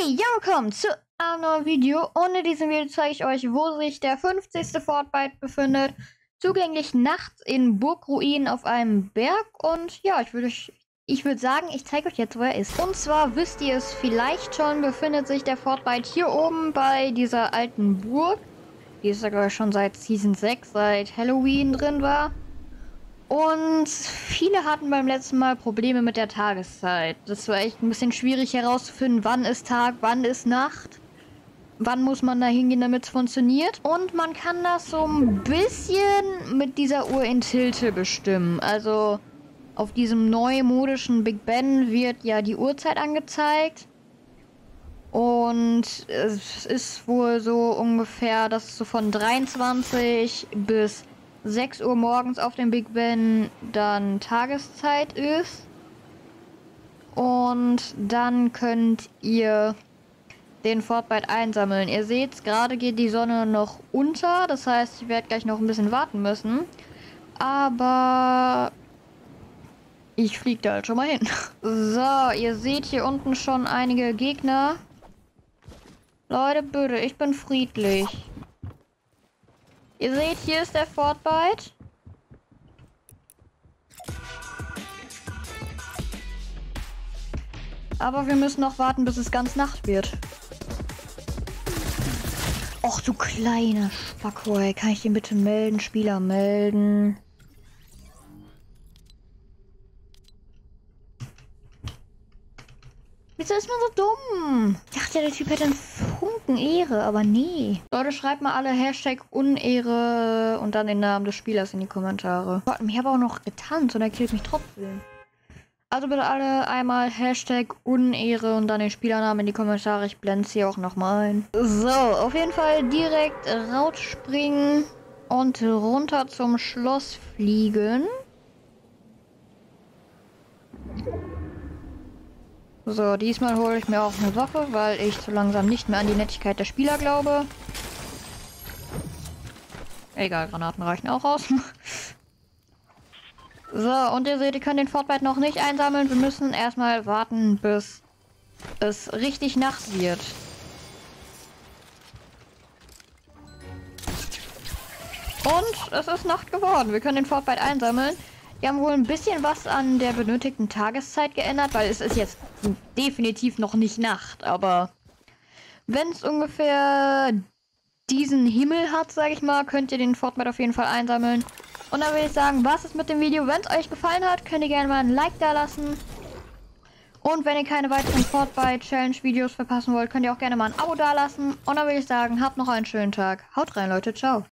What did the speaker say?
Ja, willkommen zu einem neuen Video. Und in diesem Video zeige ich euch, wo sich der 50. Fortbyte befindet. Zugänglich nachts in Burgruinen auf einem Berg. Und ja, ich würde sagen, ich zeige euch jetzt, wo er ist. Und zwar wisst ihr es vielleicht schon, befindet sich der Fortbyte hier oben bei dieser alten Burg. Die ist sogar schon seit Season 6, seit Halloween drin war. Und viele hatten beim letzten Mal Probleme mit der Tageszeit. Das war echt ein bisschen schwierig herauszufinden, wann ist Tag, wann ist Nacht. Wann muss man da hingehen, damit es funktioniert. Und man kann das so ein bisschen mit dieser Uhr in Tilte bestimmen. Also auf diesem neumodischen Big Ben wird ja die Uhrzeit angezeigt. Und es ist wohl so ungefähr, dass es so von 23 bis 6 Uhr morgens auf dem Big Ben dann Tageszeit ist. Und dann könnt ihr den Fortbyte einsammeln. Ihr seht, gerade geht die Sonne noch unter. Das heißt, ich werde gleich noch ein bisschen warten müssen. Aber ich fliege da halt schon mal hin. So, ihr seht hier unten schon einige Gegner. Leute, bitte, ich bin friedlich. Ihr seht, hier ist der Fortbyte. Aber wir müssen noch warten, bis es ganz Nacht wird. Och, du kleiner Spacko, ey. Kann ich den bitte melden? Spieler melden. Wieso ist man so dumm? Ich dachte, der Typ hätte einen Funken Ehre, aber nee. Leute, schreibt mal alle Hashtag Unehre und dann den Namen des Spielers in die Kommentare. Gott, ich habe auch noch getanzt und er killt mich trotzdem. Also bitte alle einmal Hashtag Unehre und dann den Spielernamen in die Kommentare. Ich blende es hier auch nochmal ein. So, auf jeden Fall direkt rausspringen und runter zum Schloss fliegen. So, diesmal hole ich mir auch eine Waffe, weil ich so langsam nicht mehr an die Nettigkeit der Spieler glaube. Egal, Granaten reichen auch aus. So, und ihr seht, ihr könnt den Fortbyte noch nicht einsammeln. Wir müssen erstmal warten, bis es richtig Nacht wird. Und es ist Nacht geworden. Wir können den Fortbyte einsammeln. Die haben wohl ein bisschen was an der benötigten Tageszeit geändert, weil es ist jetzt definitiv noch nicht Nacht. Aber wenn es ungefähr diesen Himmel hat, sage ich mal, könnt ihr den Fortbyte auf jeden Fall einsammeln. Und dann würde ich sagen, was ist mit dem Video? Wenn es euch gefallen hat, könnt ihr gerne mal ein Like da lassen. Und wenn ihr keine weiteren Fortbyte-Challenge-Videos verpassen wollt, könnt ihr auch gerne mal ein Abo da lassen. Und dann würde ich sagen, habt noch einen schönen Tag. Haut rein, Leute. Ciao.